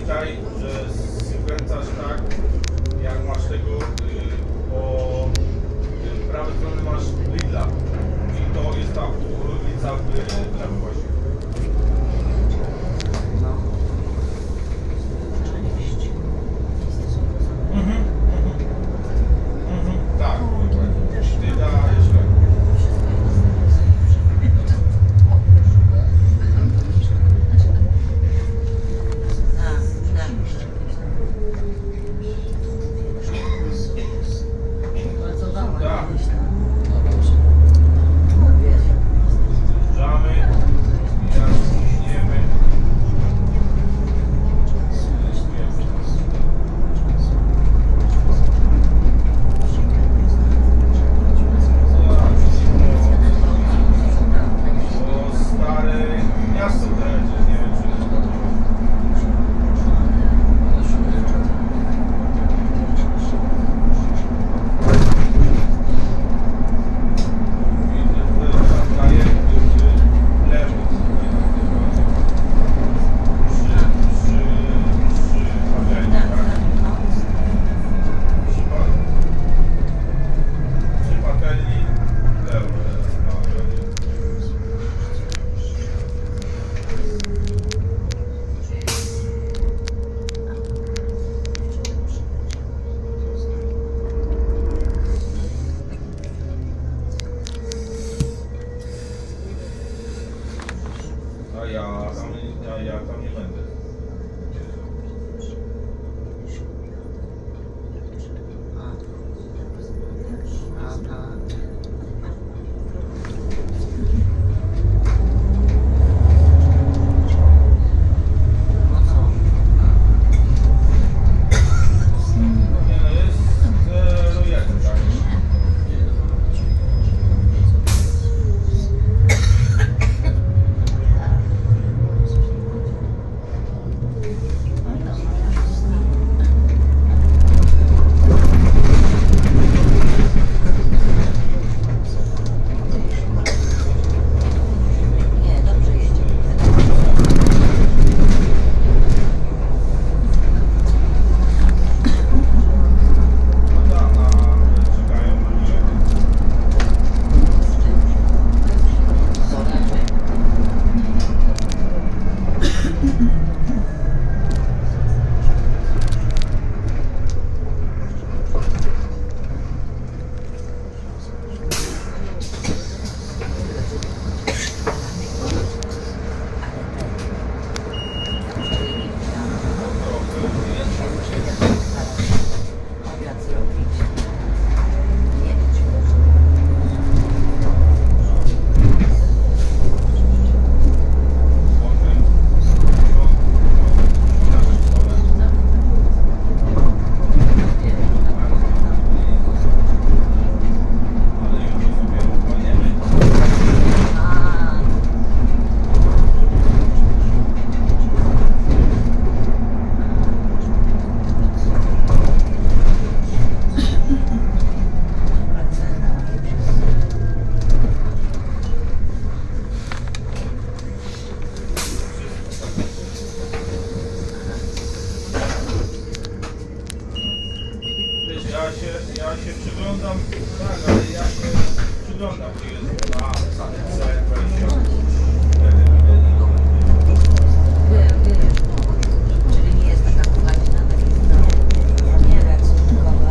zazwyczaj, że skręcasz tak, jak masz tego po prawej stronie masz Lidla i to jest ta ulica w lewo właśnie. Tak, Lidla jeszcze. Ja tam nie będę. Ja się przyglądam, tak, ale ja się przyglądam, gdzie jest na sadce 20. Czyli nie jest taka fajna, nie wiem, skutkowa.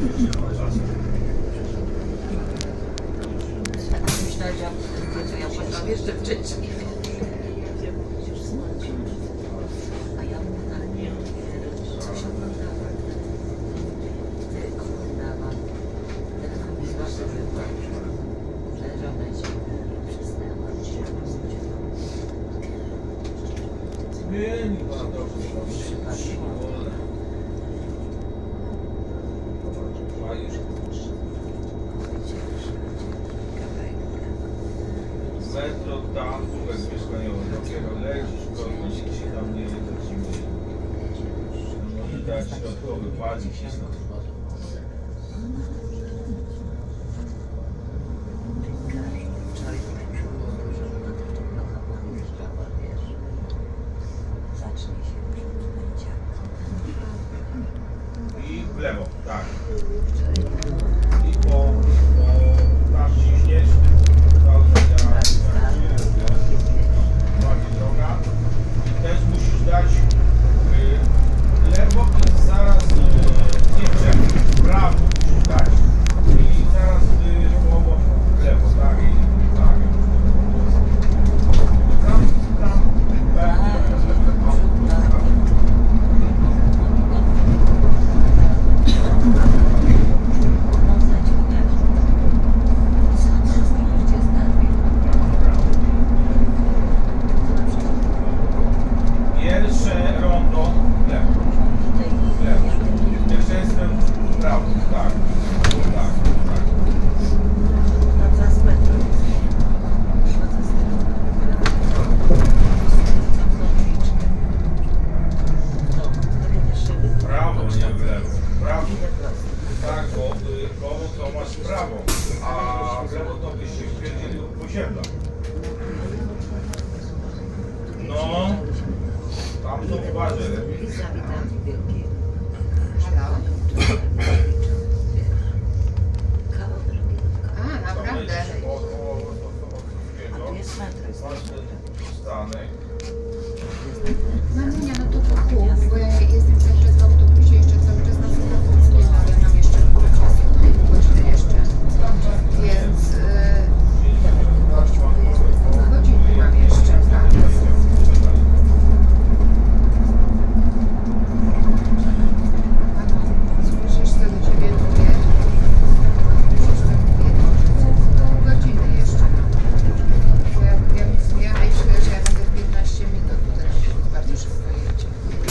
Myślałam, że ja poszłam jeszcze wcześniej. A ja mówię tak, co się oglądała? Oglądała. Telefon mi złapał, że żona się przysnęła. Zmieni pan dobrze. Przypadło. Metro tam, półek mieszkaniowy, dopiero lecisz, pewno nikt się tam nie zatrzymuje. No i tak środkowy pali się stąd. I w lewo, tak. I po tam ciśniesz, bardziej droga. I też musisz dać lewo i zaraz nie w prawo musisz dać. I zaraz połowo w lewo, tak? I tak. Tam pierwsze rondo w lewo. W lewo. Pierwszeństwem w prawo, tak. Tak, tak. Prawo, nie w lewo. Prawo. Tak, bo koło to masz w prawo, a w lewo to byś się wpierdzielił po osiedla. No, tam to uważaj lepiej. A, naprawdę? Masz ten przystanek. Mamunia, no to kup, bo ja jestem cały czas w autobusie, jeszcze cały czas na Słowackim, ale mam jeszcze pół godziny jeszcze. Więc pół godziny mam jeszcze, tak. Mamo, słyszysz, co do ciebie mówię? Słyszysz, co mówię? Pół godziny jeszcze mam. Bo ja myślę, że ja będę 15 minut, bo teraz bardzo szybko jedzie.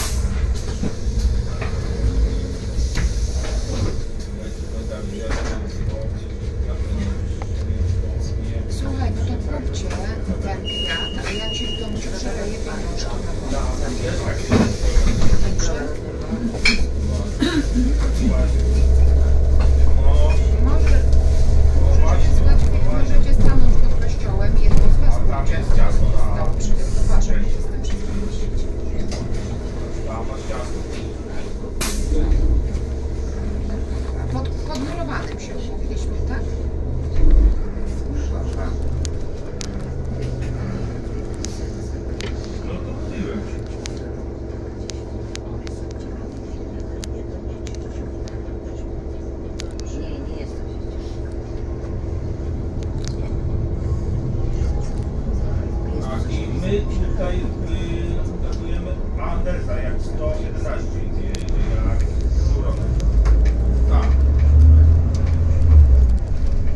Słuchaj, no to kupcie ten kwiat, a ja ci w domu przeleję pieniążki na pomoc. Dobrze? Możecie stanąć pod kościołem i jedno z was pójdzie z domu przygotowarzy. Jestem przygotować. Pod murowanym się umówiliśmy, tak? No to tyłem. Nie jest to. A i my tutaj datujemy Andersa jak 111, jak Żurowa. Tak.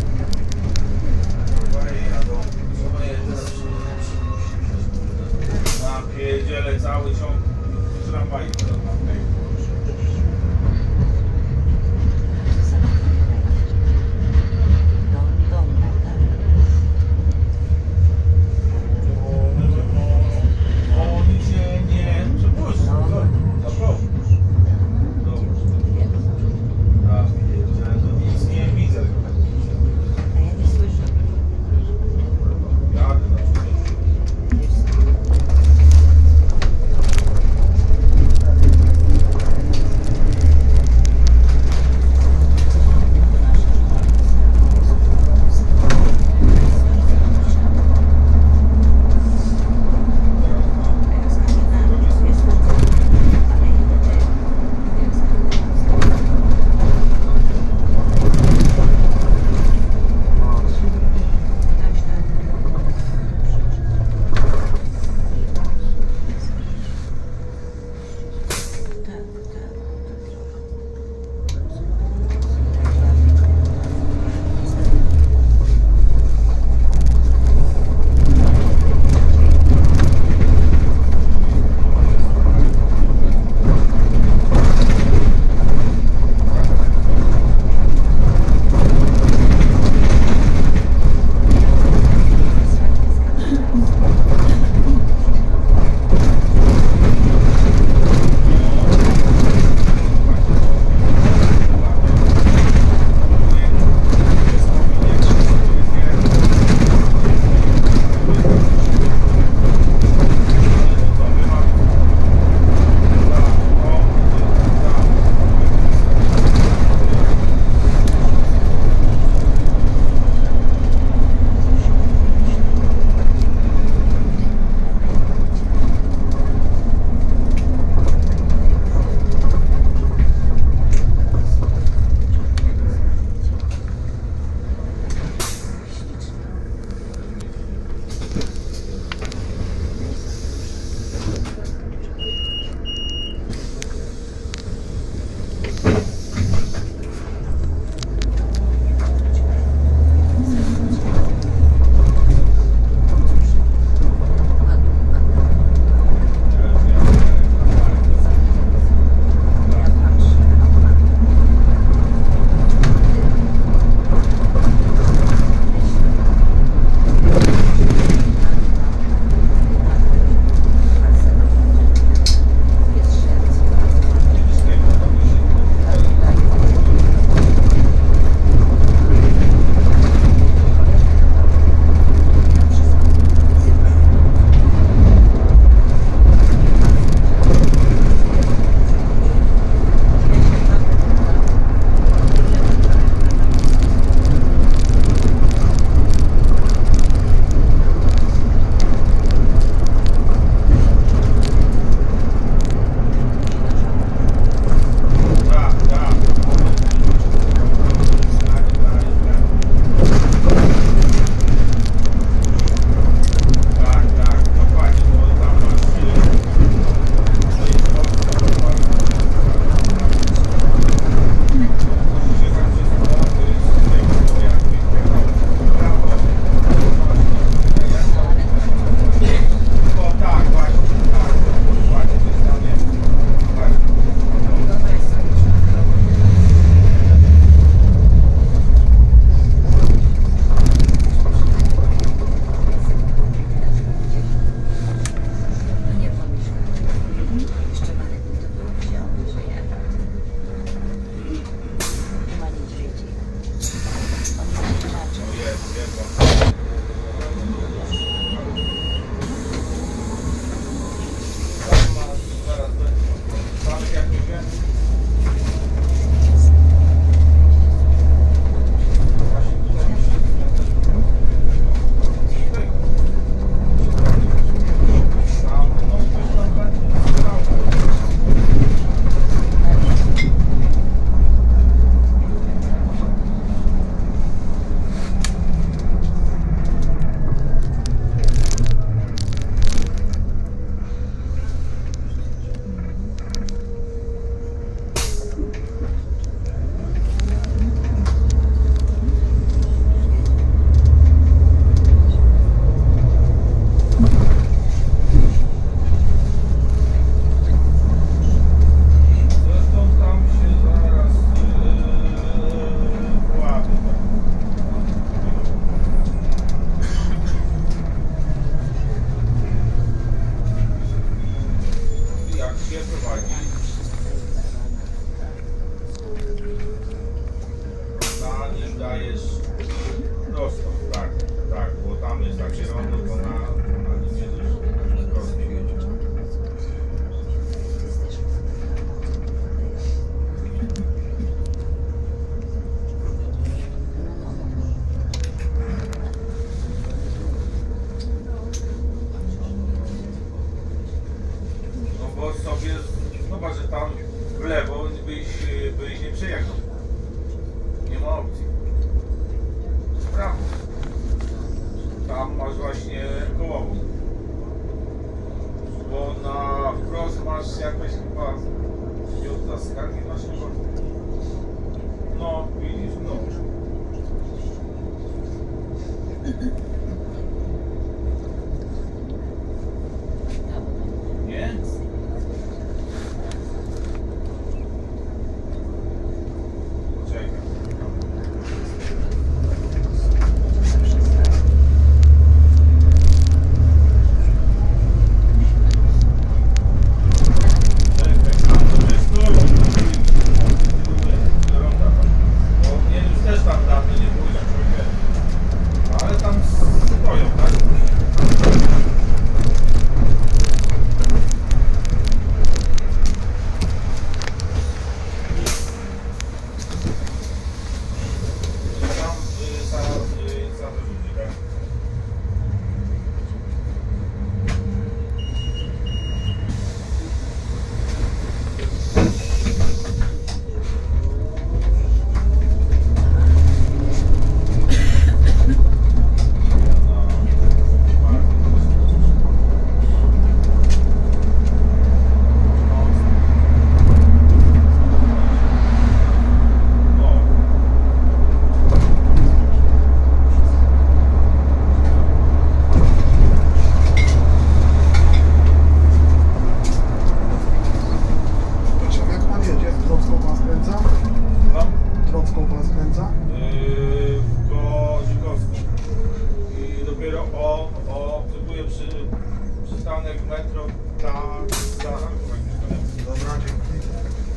Gorąca? w Kodzikowsku. I dopiero obserwuję przystanek metro za Dobra, dzięki.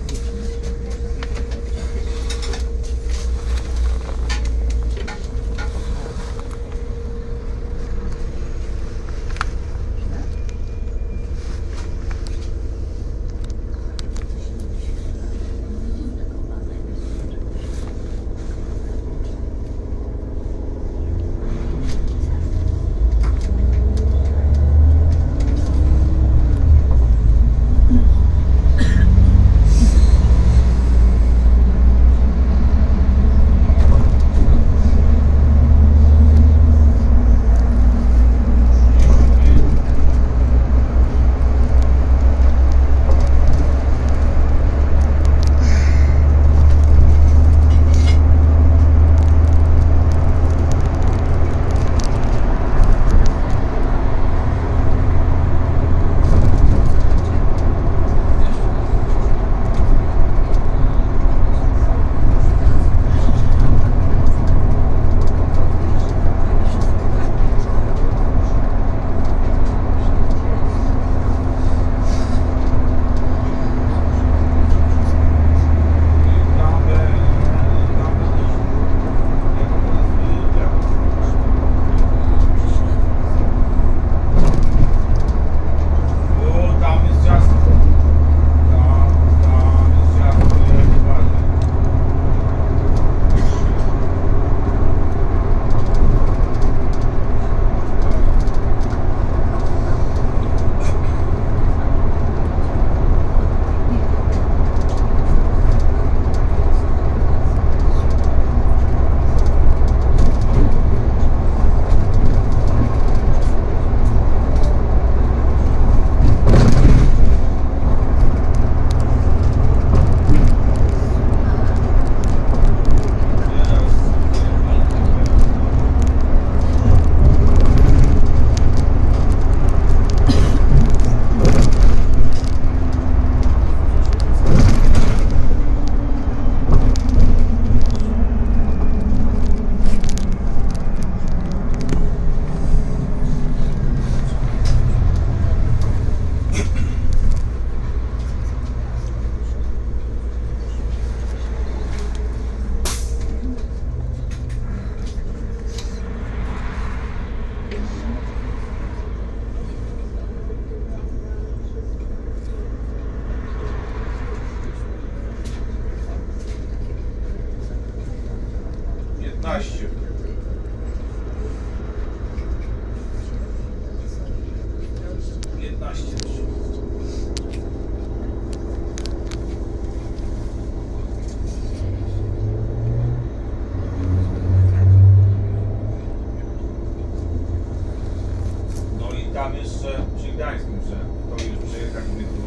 Tam jeszcze przy Gdańsku muszę to już przejechać mnie tu.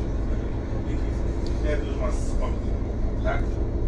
Nie, tu już masz spokój, tak?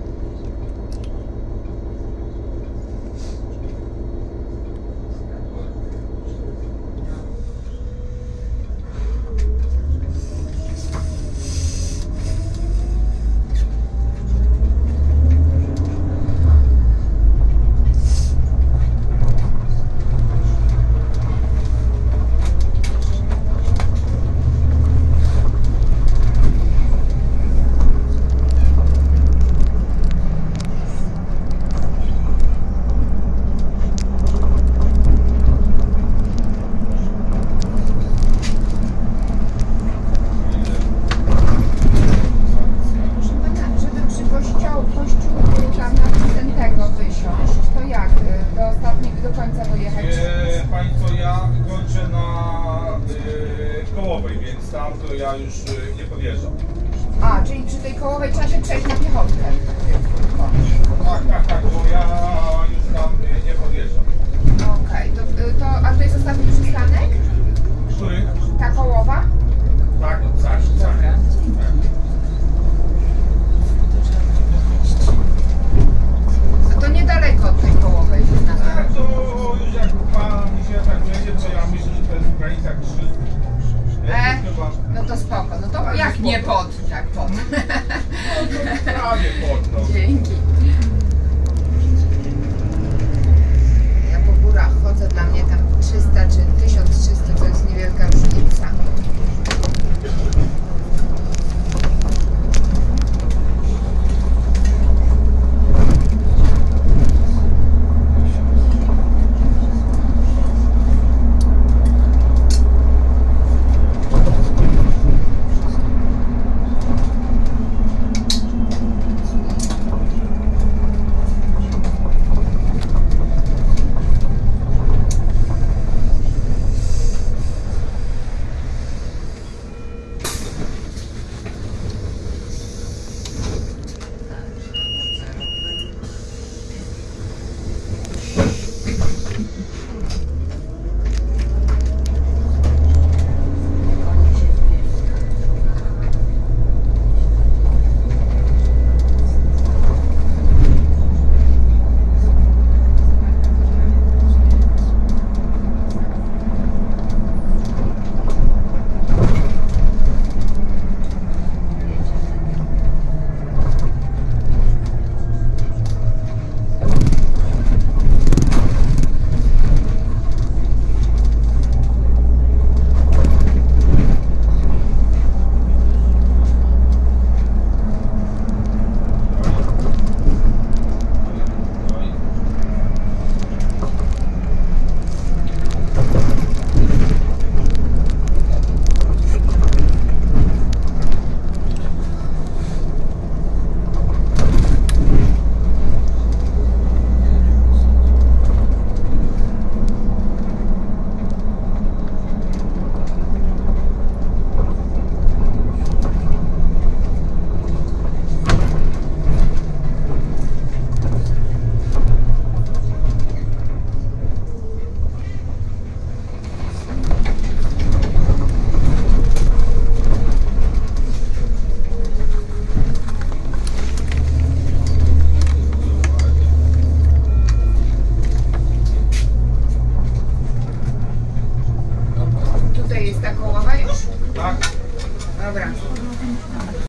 Pani co, ja kończę na Kołowej, więc tam to ja już nie podjeżdżam. A, czyli przy tej Kołowej trzeba się przejść na piechotkę. Tak, bo ja już tam nie podjeżdżam. Okej, a to jest ostatni przystanek? Który? Ta Kołowa? Tak. Dobra. No to niedaleko od tej Kołowej jest na Tak, to już jak pan mi się tak będzie, to ja myślę, że to jest w granicach 300. No to spoko, no to jak nie pod, tak pod. No to Dobra.